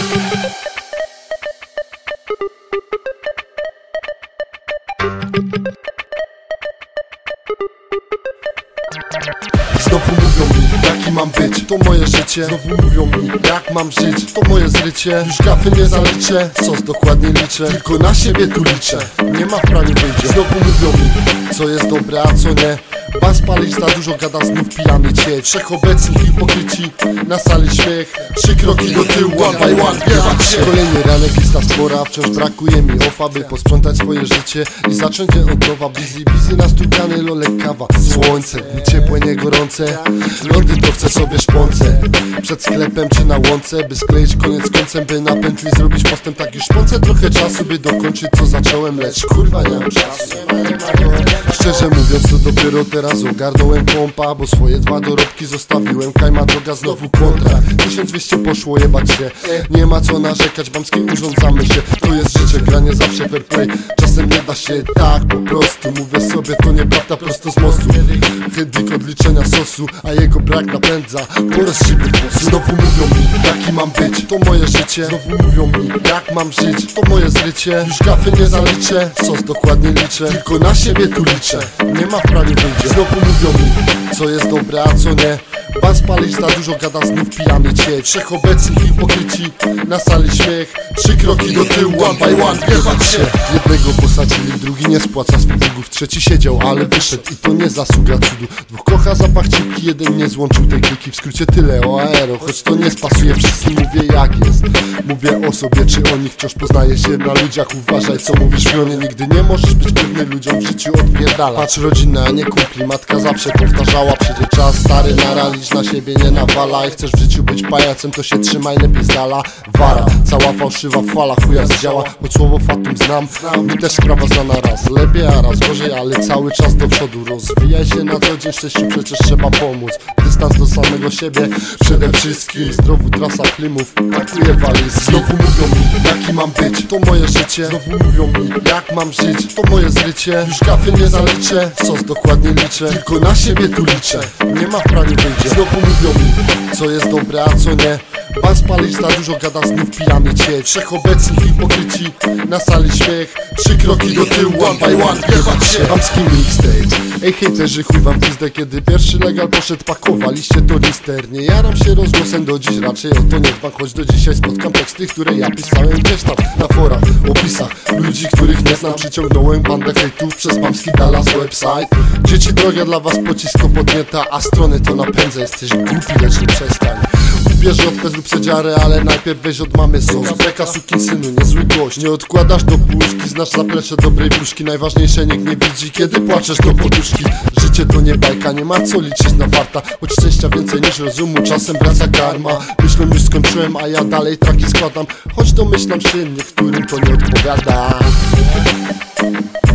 Znowu mówią mi, jaki mam być, to moje życie. Znowu mówią mi, jak mam żyć, to moje zrycie. Już gafy nie zaliczę, sos dokładnie liczę. Tylko na siebie tu liczę, nie ma w praniu wyjdzie. Znowu mówią mi, co jest dobre, a co nie. Bas palić za dużo, gada znów pijany cień. Wszechobecni hipokryci, na sali śmiech. 3 kroki do tyłu, one by one, jebać się. Kolejny ranek, lista spora, wciąż brakuje mi ofa, by posprzątać swoje życie i zacząć je od nowa. Busy nastukany, lolek kawa. Słońce, nie ciepłe, nie gorące. Lody to chcę sobie szponce. Przed sklepem czy na łące, by skleić koniec końcem, by na pętli zrobić postęp. Tak już szponce trochę czasu, by dokończyć co zacząłem, lecz kurwa nie mam czasu. Szczerze mówiąc, to dopiero teraz ogarnąłem pompa, bo swoje 2 dorobki zostawiłem. Kajma droga, znowu kontra. 1200 poszło, jebać się. Nie ma co narzekać, bamskie urządzamy się. To jest życie, granie zawsze fair play. Czasem nie da się tak po prostu. Mówię sobie, to nieprawda, prosto z mostu. Chętnik odliczenia sosu, a jego brak napędza po rozsiwych posłów. Znowu mówią mi, jaki mam być, to moje życie. Znowu mówią mi, jak mam żyć, to moje zrycie. Już gafy nie zaliczę, sos dokładnie liczę. Tylko na siebie tu liczę, nie ma w praniu wyjdzie. Znowu mówią mi, co jest dobre, a co nie. Bas palić za dużo, gada znów pijany cień. Wszechobecni hipokryci, na sali śmiech. 3 kroki do tyłu, one by one, jebać się. Jednego posadzili, drugi nie spłaca swych długów. Trzeci siedział, ale wyszedł i to nie zasługa cudu. 2 kocha zapach cipki, jeden nie złączył tej kliki. W skrócie tyle o aero, choć to nie spasuje wszystkim. Mówię jak jest, mówię o sobie czy o nich. Wciąż poznaję się na ludziach, uważaj co mówisz w gronie. Nigdy nie możesz być pewny, ludziom w życiu odpierdala. Patrz rodzina, a nie kumpli, matka zawsze powtarzała. Przyjdzie czas, stary nara, licz na siebie nie nawalaj. Chcesz w życiu być pajacem, to się trzymaj lepiej z dala. Wara, cała fałszywa fala, chuja zdziała. Choć słowo fatum znam, mi też sprawa znana raz lepiej, a raz gorzej, ale cały czas do przodu. Rozwijaj się na co dzień, szczęściu przecież trzeba pomóc. Dystans do samego siebie, przede wszystkim. Zdrowu trasa klimów, brakuje waliz. Znowu mówią mi, jaki mam być, to moje życie. Znowu mówią mi, jak mam żyć, to moje zrycie. Już gafy nie zaliczę, sos dokładnie liczę. Tylko na siebie tu liczę, nie ma w praniu wyjdzie. Znowu mówią mi, co jest dobre, a co nie. Bas palić za dużo, gada znów pijany cień. Wszechobecni hipokryci, na sali śmiech. 3 kroki do tyłu, one by one, jebać się. Bamski mixtape. Ej hejterzy, chuj wam pizdę, kiedy pierwszy legal poszedł, pakowaliście to lister. Nie jaram się rozgłosem do dziś, raczej o to nie dbam. Choć do dzisiaj spotkam teksty, które ja pisałem gdzieś tam na forach, opisach. Ludzi, których nie znam, przyciągnąłem bandę hejtów przez Bamski Dallas website. Dzieci, droga dla was pocisko podnieta, a strony to napędza. Jesteś głupi, lecz nie przestań. Bierz odpę, zrób sedziarę, ale najpierw weź od mamy sos. Beka sukinsynu, niezły gość. Nie odkładasz do puszki, znasz zaplecze dobrej wróżki. Najważniejsze nikt nie widzi, kiedy płaczesz do poduszki. Życie to nie bajka, nie ma co liczyć na farta. choć szczęścia więcej niż rozumu, czasem wraca karma. Myślą już skończyłem, a ja dalej traki składam, choć domyślam się, niektórym to nie odpowiada.